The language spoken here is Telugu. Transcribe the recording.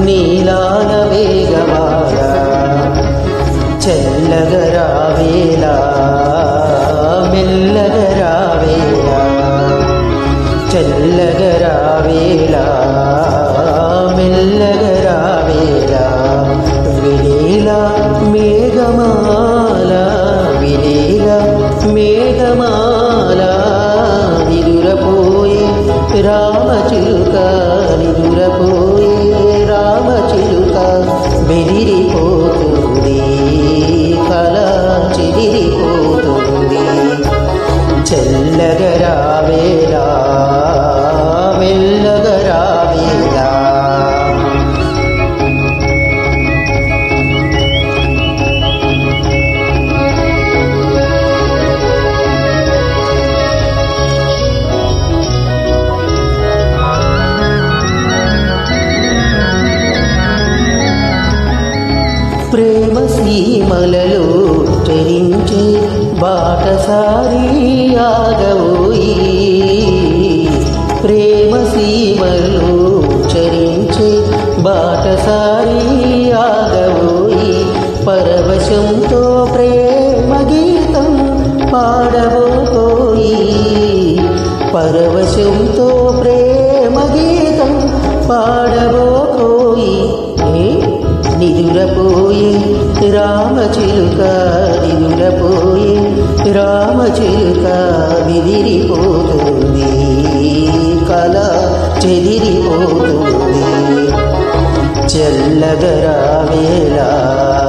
నీలాల వేగమాల చల్లగరావేలా మెల్లగరావేలా చల్లగరావేలా మెల్లగరావేలా విలీలా మేఘమాల విలీలా మేఘమాల నిదురపోయే రామచిలుక నిదురపోయే రామచిలుక బెదిరిపోతుంది కల చెదిరిపోతుంది చల్లగరావేలా మెల్లగరావేలా ప్రేమ సీమలలో చరించే బాటసారి ఆగవోయి ప్రేమ సీమలలో చరించే బాటసారి ఆగవోయి పరవశంతో ప్రేమ గీతం పాడబోయి పరవశంతో ప్రేమ గీతం పాడబోయి నిదురపోయే రామచిలుక నిదురపోయే రామచిలుక బెదిరిపోతుంది కల చెదిరిపోతుంది చల్లగరావేలా